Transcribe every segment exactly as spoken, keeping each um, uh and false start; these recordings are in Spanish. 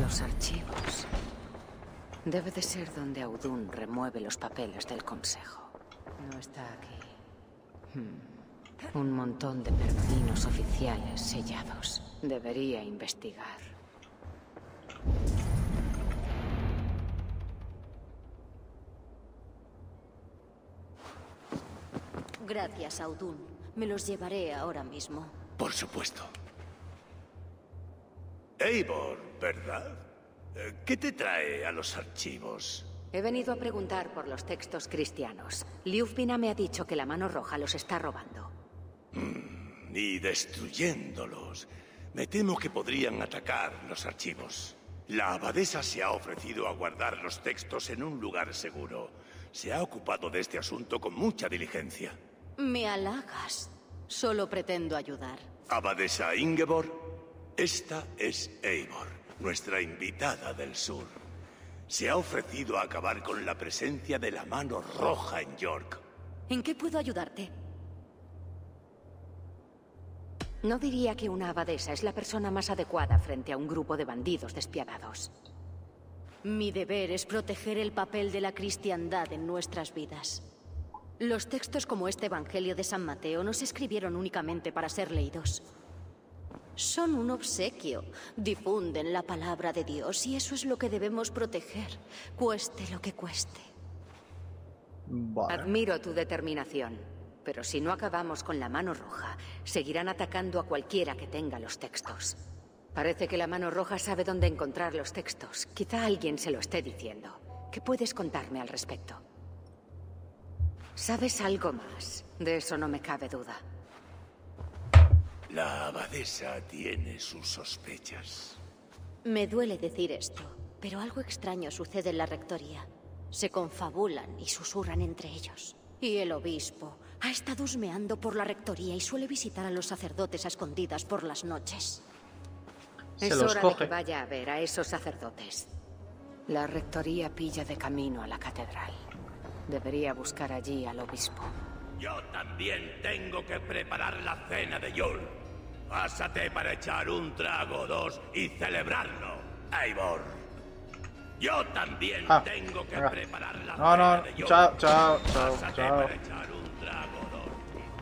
Los archivos. Debe de ser donde Audun remueve los papeles del Consejo. No está aquí. Hmm. Un montón de pergaminos oficiales sellados. Debería investigar. Gracias, Audun. Me los llevaré ahora mismo. Por supuesto. Eivor, ¿verdad? ¿Qué te trae a los archivos? He venido a preguntar por los textos cristianos. Liufvina me ha dicho que la Mano Roja los está robando. Mm, y destruyéndolos. Me temo que podrían atacar los archivos. La abadesa se ha ofrecido a guardar los textos en un lugar seguro. Se ha ocupado de este asunto con mucha diligencia. Me halagas. Solo pretendo ayudar. Abadesa Ingeborg, esta es Eivor, nuestra invitada del sur. Se ha ofrecido a acabar con la presencia de la Mano Roja en York. ¿En qué puedo ayudarte? No diría que una abadesa es la persona más adecuada frente a un grupo de bandidos despiadados. Mi deber es proteger el papel de la cristiandad en nuestras vidas. Los textos como este Evangelio de San Mateo no se escribieron únicamente para ser leídos. Son un obsequio. Difunden la palabra de Dios y eso es lo que debemos proteger, cueste lo que cueste. Vale. Admiro tu determinación, pero si no acabamos con la Mano Roja, seguirán atacando a cualquiera que tenga los textos. Parece que la Mano Roja sabe dónde encontrar los textos. Quizá alguien se lo esté diciendo. ¿Qué puedes contarme al respecto? ¿Sabes algo más? De eso no me cabe duda. La abadesa tiene sus sospechas. Me duele decir esto, pero algo extraño sucede en la rectoría. Se confabulan y susurran entre ellos. Y el obispo ha estado husmeando por la rectoría y suele visitar a los sacerdotes a escondidas por las noches. Se Es los hora coge. de que vaya a ver a esos sacerdotes. La rectoría pilla de camino a la catedral. Debería buscar allí al obispo. Yo también tengo que preparar la cena de Yul. Pásate para echar un trago o dos y celebrarlo, Eivor. Yo también Ah, tengo que venga. preparar la No, no, cena de Yul. chao, chao, chao, Pásate chao. para echar un trago o dos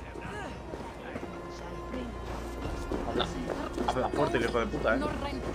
y celebrarlo. Habla, habla fuerte el hijo de puta, eh.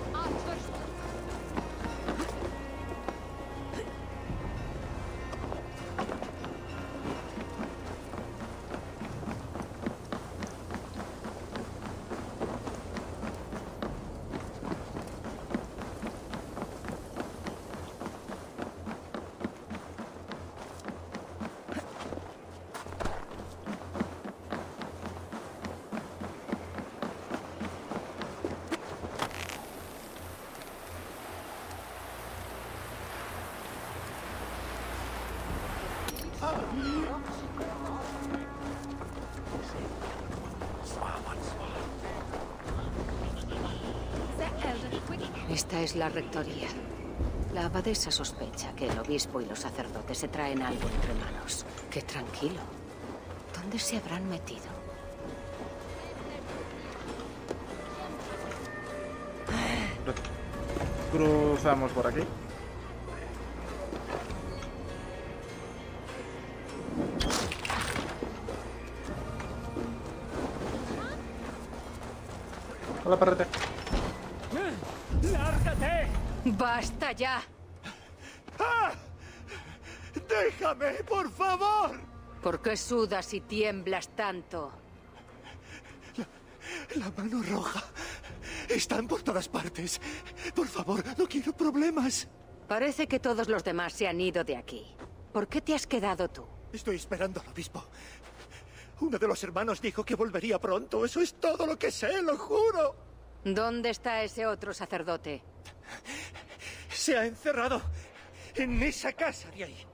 Esta es la rectoría. La abadesa sospecha que el obispo y los sacerdotes se traen algo entre manos. ¡Qué tranquilo! ¿Dónde se habrán metido? Cruzamos por aquí. Hola, perrete. ¡Lárgate! ¡Basta ya! ¡Ah! ¡Déjame, por favor! ¿Por qué sudas y tiemblas tanto? La Mano Roja. Están por todas partes. Por favor, no quiero problemas. Parece que todos los demás se han ido de aquí. ¿Por qué te has quedado tú? Estoy esperando al obispo. Uno de los hermanos dijo que volvería pronto. Eso es todo lo que sé, lo juro. ¿Dónde está ese otro sacerdote? Se ha encerrado en esa casa de ahí.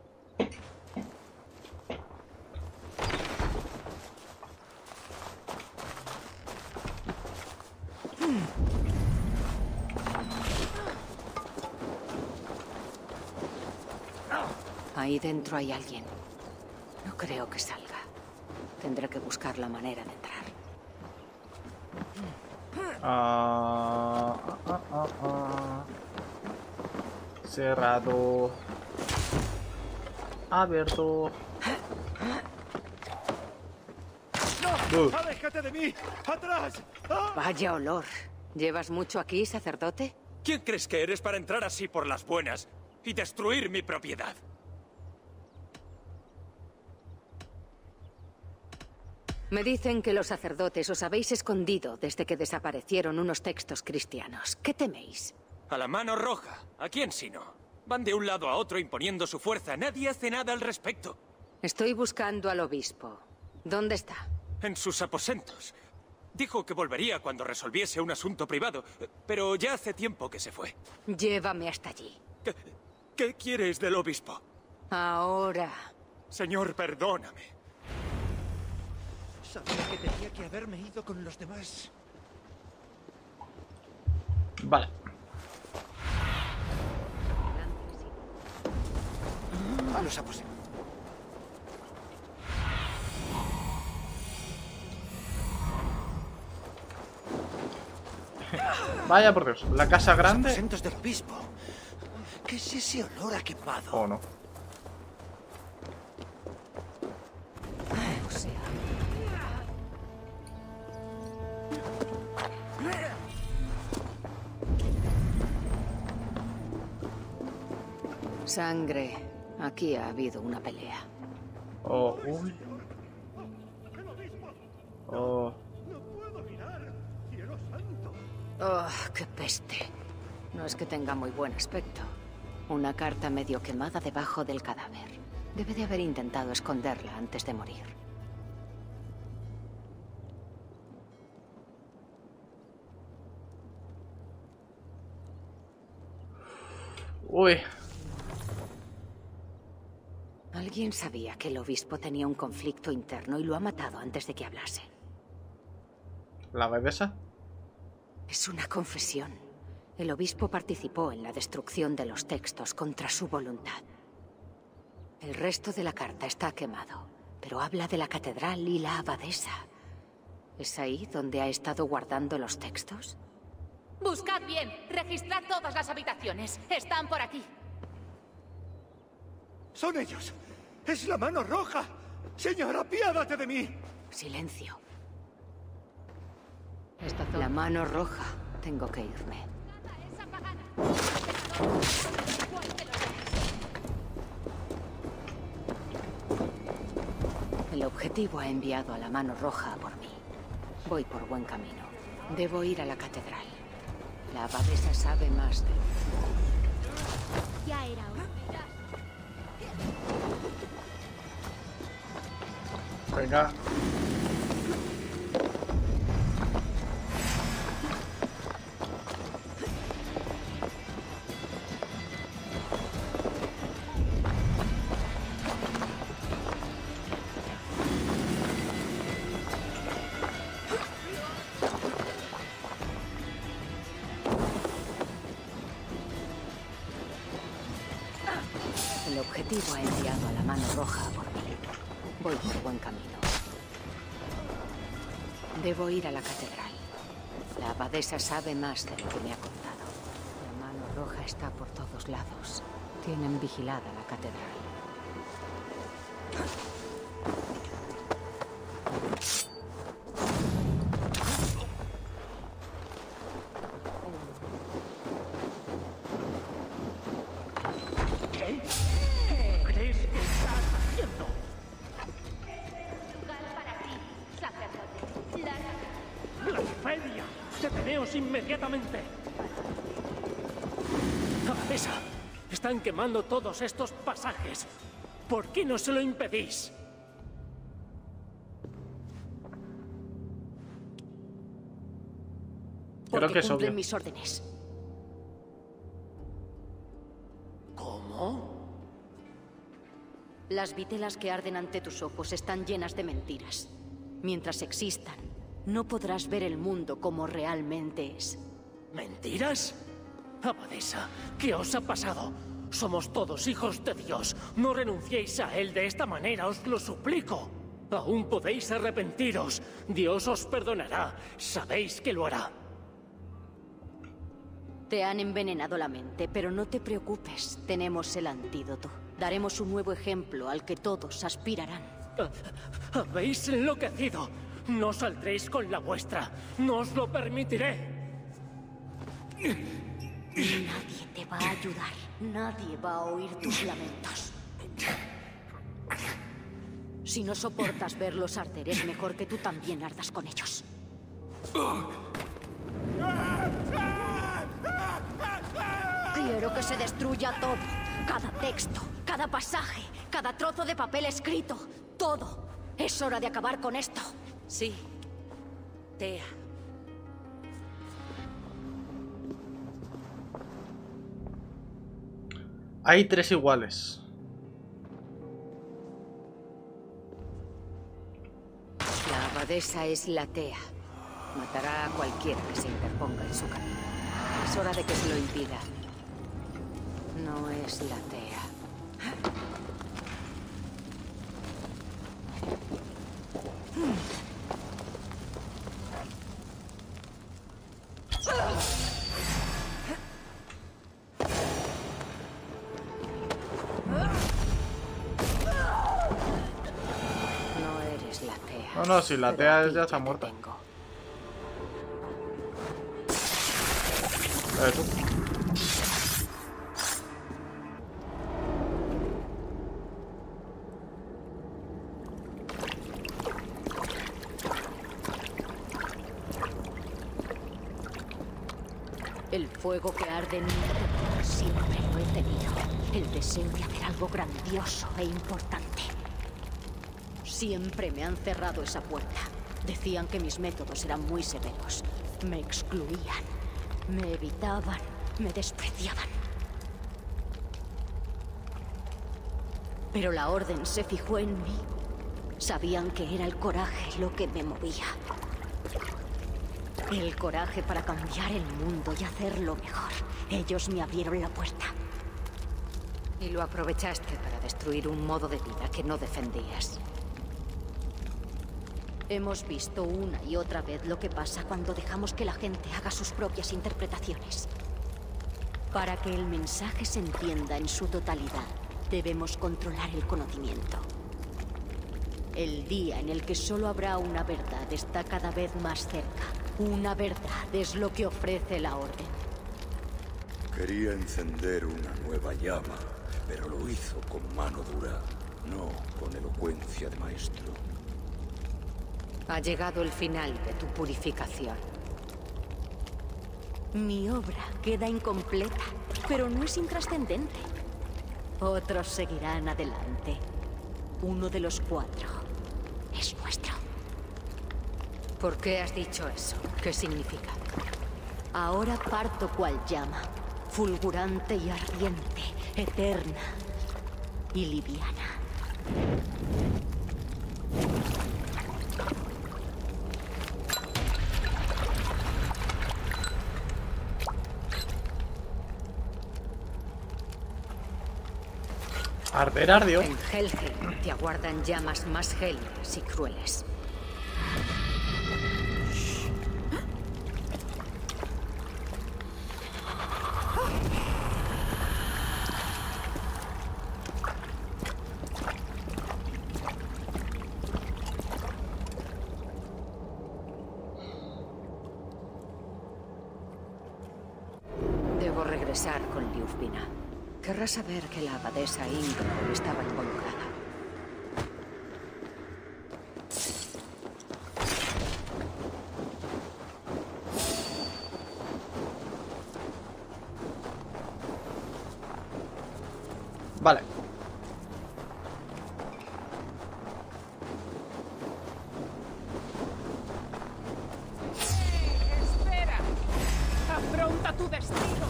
Ahí dentro hay alguien. No creo que salga. Tendré que buscar la manera de entrar. Ah, ah, ah, ah. Cerrado. Abierto. ¡No! ¡Aléjate de mí! ¡Atrás! ¡Ah! Vaya olor. ¿Llevas mucho aquí, sacerdote? ¿Quién crees que eres para entrar así por las buenas y destruir mi propiedad? Me dicen que los sacerdotes os habéis escondido desde que desaparecieron unos textos cristianos. ¿Qué teméis? A la mano roja. ¿A quién sino? Van de un lado a otro imponiendo su fuerza. Nadie hace nada al respecto. Estoy buscando al obispo. ¿Dónde está? En sus aposentos. Dijo que volvería cuando resolviese un asunto privado, pero ya hace tiempo que se fue. Llévame hasta allí. ¿Qué, qué quieres del obispo? Ahora. Señor, perdóname. Sabía que tenía que haberme ido con los demás. Vale. A los aposentos. Vaya por Dios. La casa grande. Aposentos del obispo. ¿Qué es ese olor a quemado? ¿O no? O sea. Sangre. Aquí ha habido una pelea. Oh, uy. Oh. Oh, qué peste. No es que tenga muy buen aspecto. Una carta medio quemada debajo del cadáver. Debe de haber intentado esconderla antes de morir. Uy. Alguien sabía que el obispo tenía un conflicto interno y lo ha matado antes de que hablase. ¿La bebesa? Es una confesión. El obispo participó en la destrucción de los textos contra su voluntad. El resto de la carta está quemado, pero habla de la catedral y la abadesa. ¿Es ahí donde ha estado guardando los textos? Buscad bien, registrad todas las habitaciones. Están por aquí. ¡Son ellos! ¡Es la mano roja! ¡Señora, apiádate de mí! Silencio. Esta zona. La mano roja. Tengo que irme. Esa pagana. El objetivo ha enviado a la mano roja a por mí. Voy por buen camino. Debo ir a la catedral. La abadesa sabe más de... Ya era hora. Venga. El objetivo ha enviado a la mano roja a por mí. Voy por buen camino. Debo ir a la catedral. La abadesa sabe más de lo que me ha contado. La mano roja está por todos lados. Tienen vigilada la catedral. ¡Blasfemia! ¡Deteneos inmediatamente! ¡Abadesa! Están quemando todos estos pasajes. ¿Por qué no se lo impedís? Creo Porque que es cumplen obvio. mis órdenes. ¿Cómo? Las vitelas que arden ante tus ojos están llenas de mentiras. Mientras existan, no podrás ver el mundo como realmente es. ¿Mentiras? Abadesa, ¿qué os ha pasado? Somos todos hijos de Dios. No renunciéis a Él de esta manera, os lo suplico. Aún podéis arrepentiros. Dios os perdonará. Sabéis que lo hará. Te han envenenado la mente, pero no te preocupes. Tenemos el antídoto. Daremos un nuevo ejemplo al que todos aspirarán. Habéis enloquecido. No saldréis con la vuestra. No os lo permitiré. Nadie te va a ayudar. Nadie va a oír tus lamentos. Si no soportas verlos arder, es mejor que tú también ardas con ellos. Quiero que se destruya todo. Cada texto, cada pasaje, cada trozo de papel escrito. Todo. Es hora de acabar con esto. Sí. Tea. Hay tres iguales. La abadesa es la Tea. Matará a cualquiera que se interponga en su camino. Es hora de que se lo impida. No es la Tea. No eres la Tea. No, no, si la Pero Tea a ti ya está te muerta. tengo. A ver, tú. El fuego que arde en mi interior siempre lo he tenido. El deseo de hacer algo grandioso e importante. Siempre me han cerrado esa puerta. Decían que mis métodos eran muy severos. Me excluían, me evitaban, me despreciaban. Pero la orden se fijó en mí. Sabían que era el coraje lo que me movía. El coraje para cambiar el mundo y hacerlo mejor. Ellos me abrieron la puerta. Y lo aprovechaste para destruir un modo de vida que no defendías. Hemos visto una y otra vez lo que pasa cuando dejamos que la gente haga sus propias interpretaciones. Para que el mensaje se entienda en su totalidad, debemos controlar el conocimiento. El día en el que solo habrá una verdad está cada vez más cerca. Una verdad es lo que ofrece la Orden. Quería encender una nueva llama, pero lo hizo con mano dura, no con elocuencia de maestro. Ha llegado el final de tu purificación. Mi obra queda incompleta, pero no es intrascendente. Otros seguirán adelante. Uno de los cuatro es nuestro. ¿Por qué has dicho eso? ¿Qué significa? Ahora parto cual llama, fulgurante y ardiente, eterna y liviana. Arder ardió. En Helheim te aguardan llamas más gélidas y crueles. Debo regresar con Ljufvina. Querrá saber que la abadesa Ingrid estaba involucrada. Vale. ¡Espera! ¡Afronta tu destino!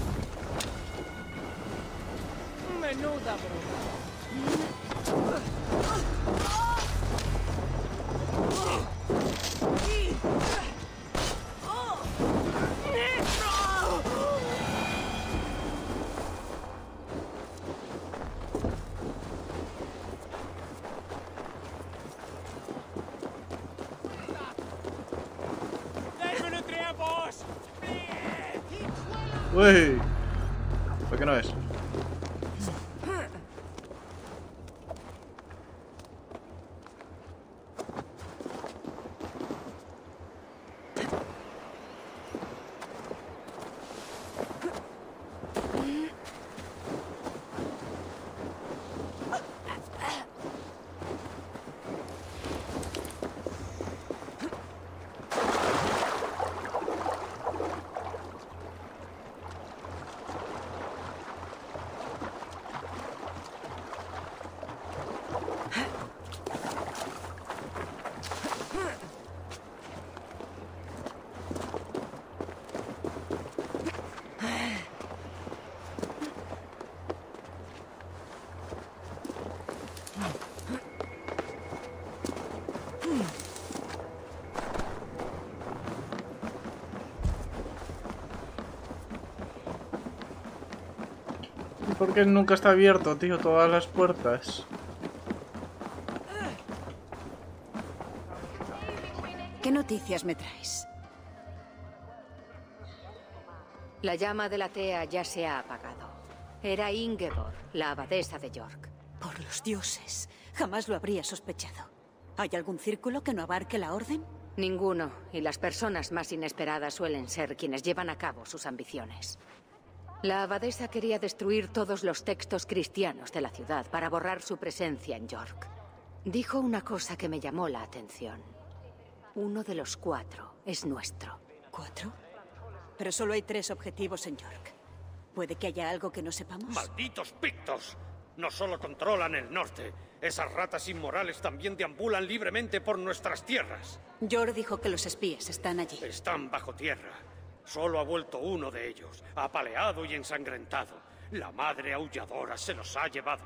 Menuda broma. Uy. ¿Por qué no es? ¿Por qué nunca está abierto, tío? Todas las puertas. ¿Qué noticias me traes? La llama de la Tea ya se ha apagado. Era Ingeborg, la abadesa de York. Por los dioses. Jamás lo habría sospechado. ¿Hay algún círculo que no abarque la orden? Ninguno, y las personas más inesperadas suelen ser quienes llevan a cabo sus ambiciones. La abadesa quería destruir todos los textos cristianos de la ciudad para borrar su presencia en York. Dijo una cosa que me llamó la atención. Uno de los cuatro es nuestro. ¿Cuatro? Pero solo hay tres objetivos en York. ¿Puede que haya algo que no sepamos? ¡Malditos pictos! No solo controlan el norte. Esas ratas inmorales también deambulan libremente por nuestras tierras. Yor dijo que los espías están allí. Están bajo tierra. Solo ha vuelto uno de ellos, apaleado y ensangrentado. La madre aulladora se los ha llevado.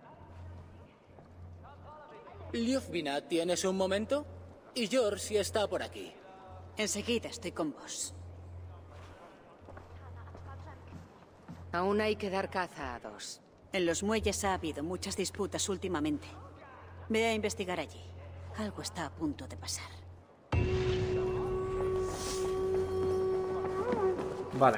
Ljufvina, ¿tienes un momento? Y Yor si está por aquí. Enseguida estoy con vos. Aún hay que dar caza a dos. En los muelles ha habido muchas disputas últimamente. Ve a investigar allí. Algo está a punto de pasar. Vale.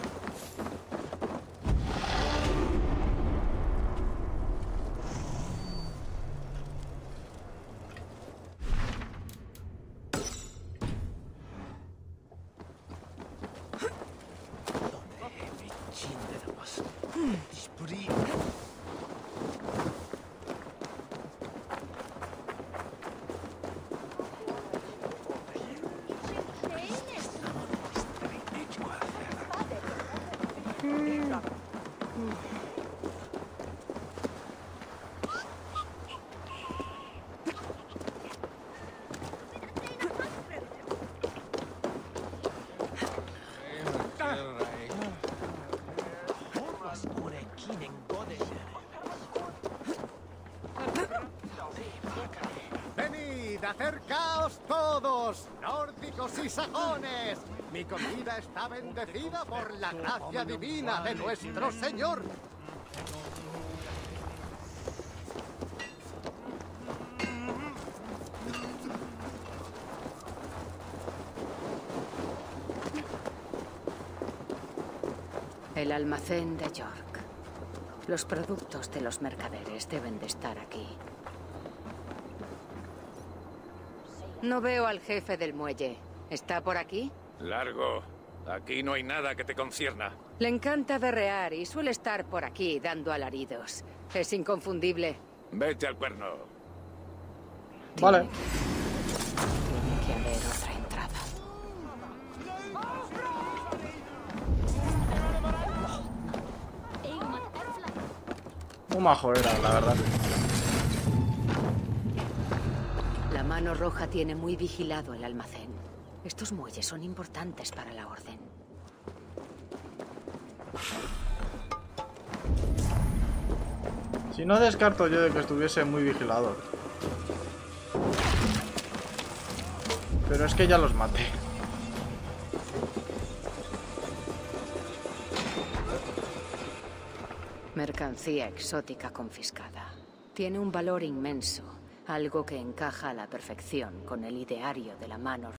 ¡Venid, acercaos todos, nórdicos y sajones! Mi comida está bendecida por la gracia divina de nuestro Señor. El almacén de York. Los productos de los mercaderes deben de estar aquí. No veo al jefe del muelle. ¿Está por aquí? Largo. Aquí no hay nada que te concierna. Le encanta berrear y suele estar por aquí dando alaridos. Es inconfundible. Vete al cuerno. Vale. Tiene que haber otra entrada. Un majo era, la verdad. La mano roja tiene muy vigilado el almacén. Estos muelles son importantes para la orden. Si no descarto yo de que estuviese muy vigilado. Pero es que ya los maté. Mercancía exótica confiscada. Tiene un valor inmenso, algo que encaja a la perfección con el ideario de la mano